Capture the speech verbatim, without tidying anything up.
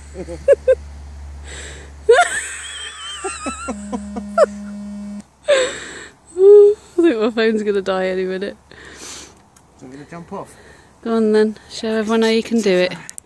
I think my phone's going to die any minute. So I'm going to jump off. Go on then, show everyone how you can do it.